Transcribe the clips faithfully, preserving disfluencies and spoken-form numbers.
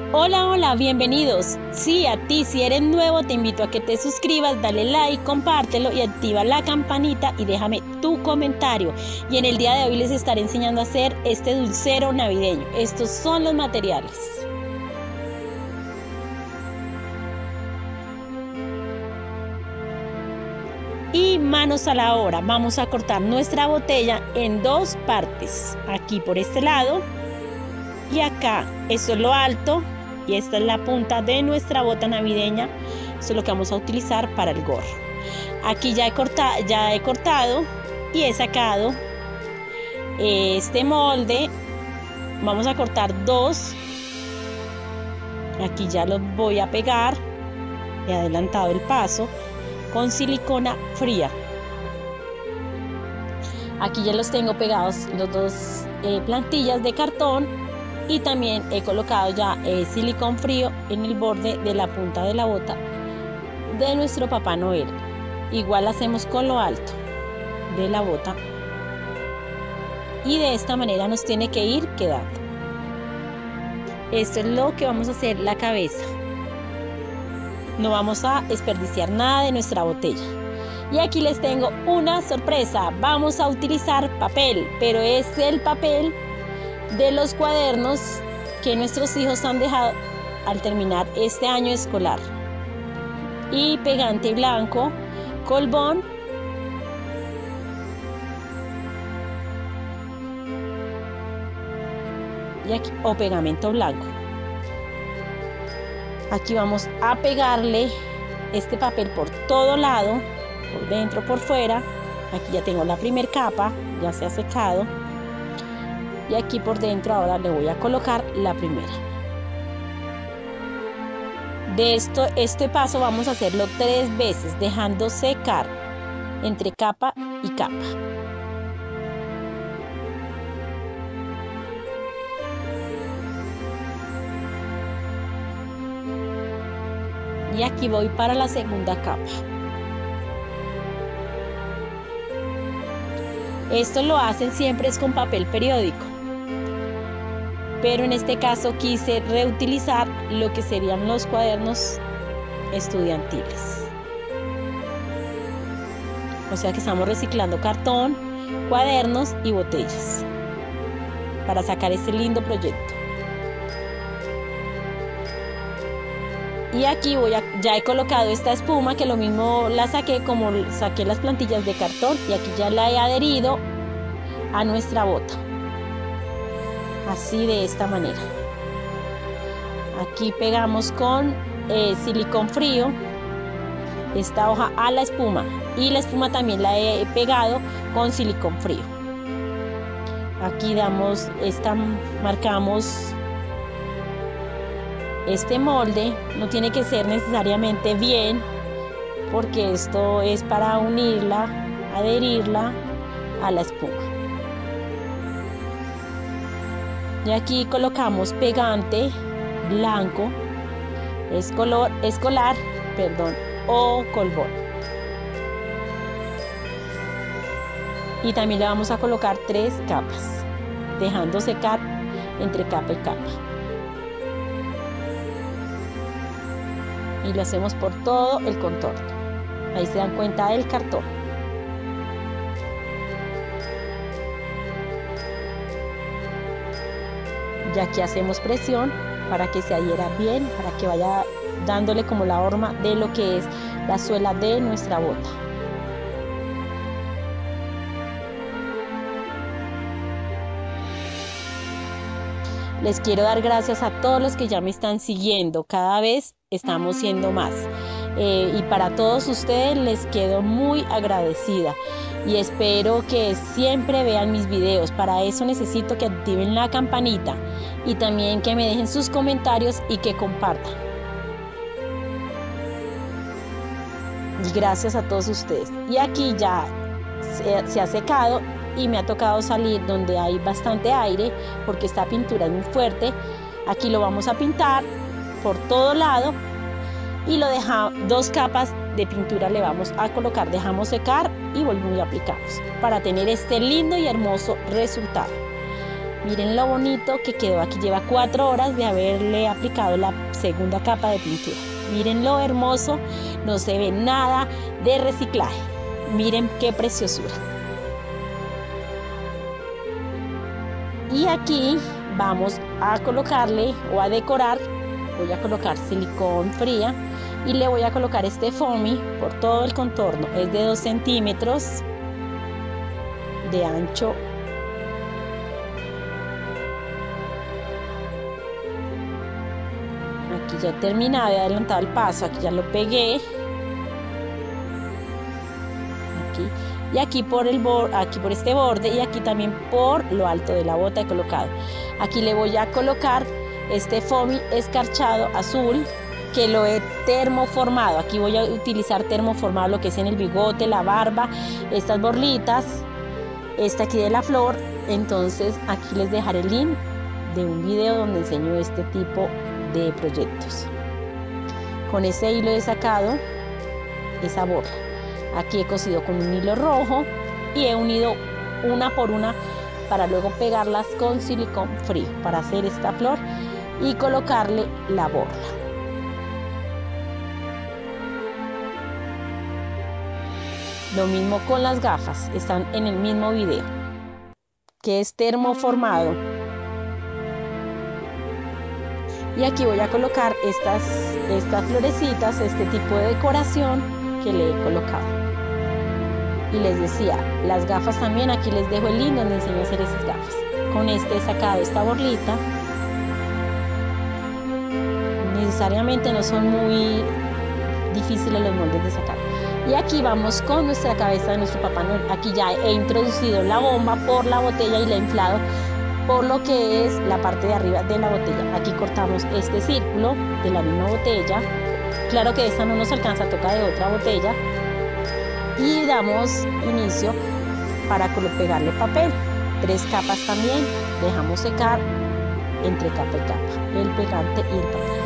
Hola, hola, bienvenidos. Sí, a ti, si eres nuevo, te invito a que te suscribas, dale like, compártelo y activa la campanita y déjame tu comentario. Y en el día de hoy les estaré enseñando a hacer este dulcero navideño. Estos son los materiales. Y manos a la obra, vamos a cortar nuestra botella en dos partes. Aquí por este lado y acá. Esto es lo alto. Y esta es la punta de nuestra bota navideña. Esto es lo que vamos a utilizar para el gorro. Aquí ya he cortado, ya he cortado y he sacado este molde. Vamos a cortar dos. Aquí ya los voy a pegar. He adelantado el paso con silicona fría. Aquí ya los tengo pegados los dos eh, plantillas de cartón. Y también he colocado ya eh, silicón frío en el borde de la punta de la bota de nuestro Papá Noel. Igual hacemos con lo alto de la bota. Y de esta manera nos tiene que ir quedando. Esto es lo que vamos a hacer la cabeza. No vamos a desperdiciar nada de nuestra botella. Y aquí les tengo una sorpresa. Vamos a utilizar papel, pero es el papel de los cuadernos que nuestros hijos han dejado al terminar este año escolar. Y pegante blanco, colbón y aquí, o pegamento blanco. Aquí vamos a pegarle este papel por todo lado, por dentro, por fuera. Aquí ya tengo la primera capa, ya se ha secado. Y aquí por dentro ahora le voy a colocar la primera. De esto, este paso vamos a hacerlo tres veces, dejando secar entre capa y capa. Y aquí voy para la segunda capa. Esto lo hacen siempre es con papel periódico. Pero en este caso quise reutilizar lo que serían los cuadernos estudiantiles. O sea que estamos reciclando cartón, cuadernos y botellas para sacar este lindo proyecto. Y aquí voy a, ya he colocado esta espuma que lo mismo la saqué como saqué las plantillas de cartón y aquí ya la he adherido a nuestra bota. Así de esta manera. Aquí pegamos con eh, silicón frío esta hoja a la espuma y la espuma también la he pegado con silicón frío. Aquí damos esta, marcamos este molde. No tiene que ser necesariamente bien porque esto es para unirla, adherirla a la espuma. Y aquí colocamos pegante blanco, es color escolar, perdón, o colbón. Y también le vamos a colocar tres capas, dejando secar entre capa y capa. Y lo hacemos por todo el contorno. Ahí se dan cuenta del cartón. Y aquí hacemos presión para que se adhiera bien, para que vaya dándole como la forma de lo que es la suela de nuestra bota. Les quiero dar gracias a todos los que ya me están siguiendo. Cada vez estamos siendo más. Eh, y para todos ustedes les quedo muy agradecida. Y espero que siempre vean mis videos. Para eso necesito que activen la campanita. Y también que me dejen sus comentarios y que compartan. Y gracias a todos ustedes. Y aquí ya se, se ha secado. Y me ha tocado salir donde hay bastante aire porque esta pintura es muy fuerte. Aquí lo vamos a pintar por todo lado y lo dejamos, dos capas de pintura le vamos a colocar, dejamos secar y volvemos y aplicamos para tener este lindo y hermoso resultado. Miren lo bonito que quedó. Aquí lleva cuatro horas de haberle aplicado la segunda capa de pintura. Miren lo hermoso, no se ve nada de reciclaje. Miren qué preciosura. Y aquí vamos a colocarle o a decorar. Voy a colocar silicón fría y le voy a colocar este foamy por todo el contorno. Es de dos centímetros de ancho. Aquí ya he terminado, he adelantado el paso, aquí ya lo pegué. Aquí. Y aquí por, el borde, aquí por este borde y aquí también por lo alto de la bota he colocado. Aquí le voy a colocar este foamy escarchado azul que lo he termoformado. Aquí voy a utilizar termoformado lo que es en el bigote, la barba, estas borlitas, esta aquí de la flor. Entonces aquí les dejaré el link de un video donde enseño este tipo de proyectos. Con este hilo he sacado esa borla. Aquí he cosido con un hilo rojo y he unido una por una para luego pegarlas con silicón frío para hacer esta flor y colocarle la borla. Lo mismo con las gafas, están en el mismo video, que es termoformado. Y aquí voy a colocar estas, estas florecitas, este tipo de decoración que le he colocado. Y les decía, las gafas también, aquí les dejo el link donde enseño a hacer esas gafas. Con este he sacado esta borlita. Necesariamente no son muy difíciles los moldes de sacar. Y aquí vamos con nuestra cabeza de nuestro Papá Noel. Aquí ya he introducido la bomba por la botella y la he inflado por lo que es la parte de arriba de la botella. Aquí cortamos este círculo de la misma botella. Claro que esta no nos alcanza, toca de otra botella. Y damos inicio para pegarle papel. Tres capas también. Dejamos secar entre capa y capa el pegante y el papel.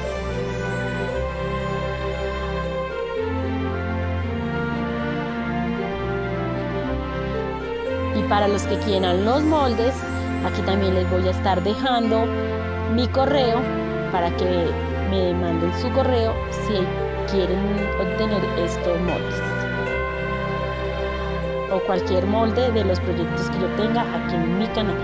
Y para los que quieran los moldes, aquí también les voy a estar dejando mi correo para que me manden su correo si quieren obtener estos moldes o cualquier molde de los proyectos que yo tenga aquí en mi canal.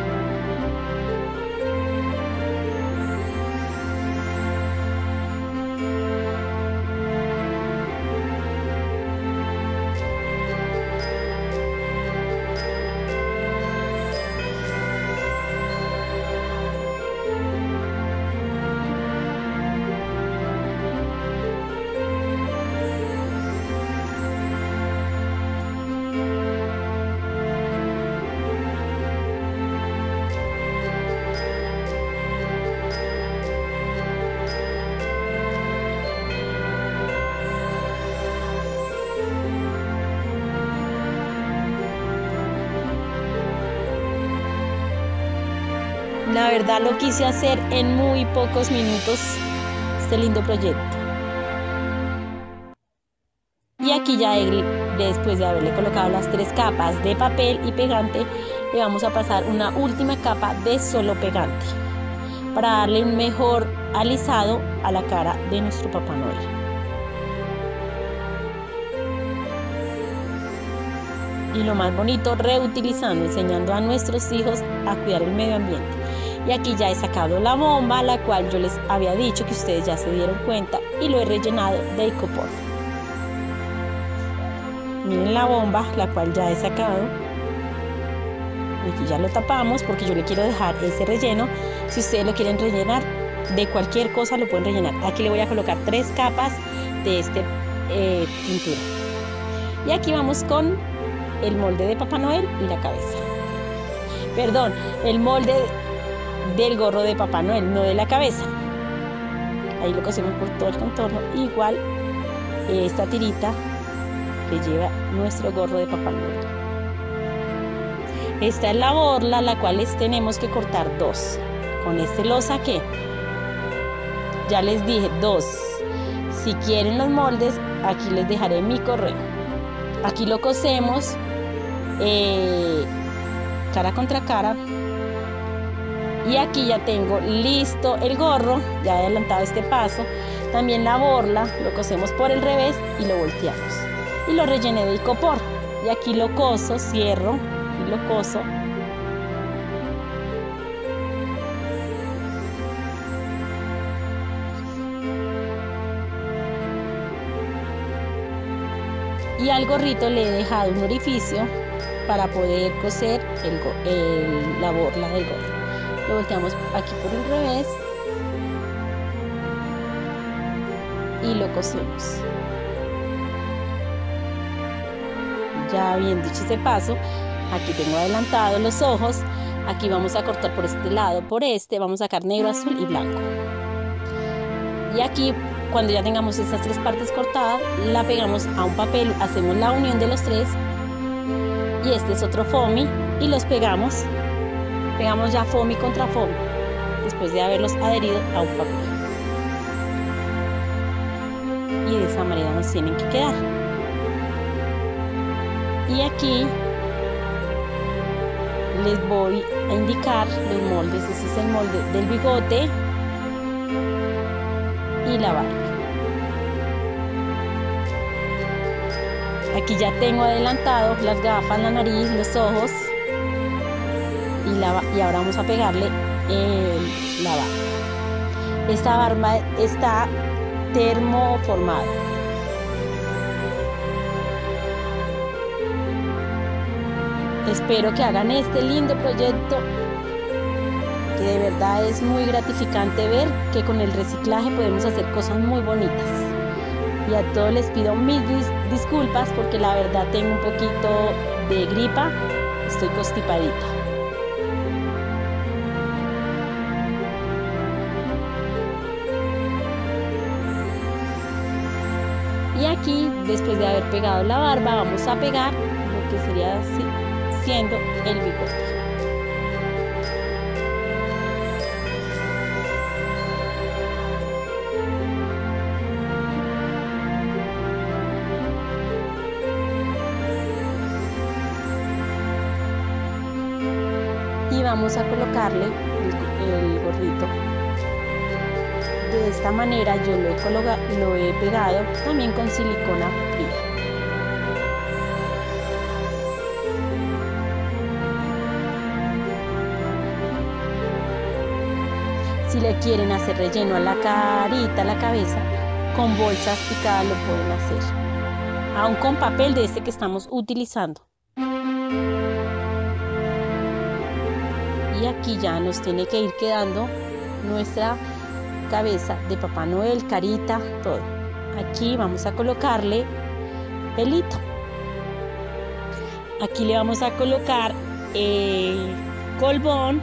La verdad lo quise hacer en muy pocos minutos, este lindo proyecto. Y aquí ya él, después de haberle colocado las tres capas de papel y pegante, le vamos a pasar una última capa de solo pegante para darle un mejor alisado a la cara de nuestro Papá Noel. Y lo más bonito, reutilizando, enseñando a nuestros hijos a cuidar el medio ambiente. Y aquí ya he sacado la bomba, la cual yo les había dicho que ustedes ya se dieron cuenta, y lo he rellenado de icopor. Miren la bomba, la cual ya he sacado. Aquí ya lo tapamos porque yo le quiero dejar ese relleno. Si ustedes lo quieren rellenar de cualquier cosa, lo pueden rellenar. Aquí le voy a colocar tres capas de este eh, pintura. Y aquí vamos con el molde de Papá Noel y la cabeza. Perdón, el molde del gorro de Papá Noel, no de la cabeza. Ahí lo cosimos por todo el contorno. Igual esta tirita que lleva nuestro gorro de Papá Noel. Esta es la borla, la cual les tenemos que cortar dos. Con este lo saqué. Ya les dije dos. Si quieren los moldes, aquí les dejaré mi correo. Aquí lo cosemos eh, cara contra cara Y aquí ya tengo listo el gorro, ya he adelantado este paso. También la borla, lo cosemos por el revés y lo volteamos. Y lo rellené de icopor. Y aquí lo coso, cierro y lo coso. Y al gorrito le he dejado un orificio para poder coser el, el, la borla del gorro. Lo volteamos aquí por el revés y lo cosemos. Ya bien dicho ese paso, aquí tengo adelantado los ojos. Aquí vamos a cortar por este lado, por este, vamos a sacar negro, azul y blanco. Y aquí, cuando ya tengamos estas tres partes cortadas, la pegamos a un papel, hacemos la unión de los tres. Y este es otro foamy y los pegamos. Pegamos ya foamy contra foamy, después de haberlos adherido a un papel. Y de esa manera nos tienen que quedar. Y aquí les voy a indicar los moldes. Este es el molde del bigote y la barba. Aquí ya tengo adelantado las gafas, la nariz, los ojos y, la, y ahora vamos a pegarle el, la barba. Esta barba está termoformada. Espero que hagan este lindo proyecto, que de verdad es muy gratificante ver que con el reciclaje podemos hacer cosas muy bonitas. Y a todos les pido mil dis disculpas porque la verdad tengo un poquito de gripa, estoy constipadita. Y aquí, después de haber pegado la barba, vamos a pegar lo que sería así, siendo el bigote. Y vamos a colocarle el, el gorrito. De esta manera yo lo he, lo he pegado también con silicona fría. Si le quieren hacer relleno a la carita, a la cabeza, con bolsas picadas lo pueden hacer. Aún con papel de este que estamos utilizando. Y aquí ya nos tiene que ir quedando nuestra cabeza de Papá Noel, carita, todo. Aquí vamos a colocarle pelito. Aquí le vamos a colocar el colbón.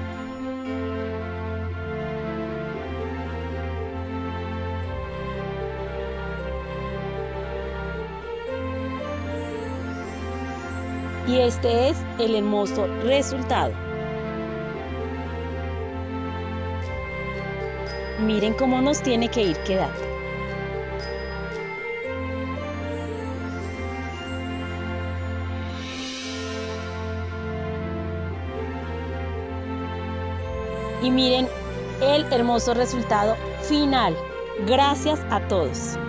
Y este es el hermoso resultado. Miren cómo nos tiene que ir quedando. Y miren el hermoso resultado final. Gracias a todos.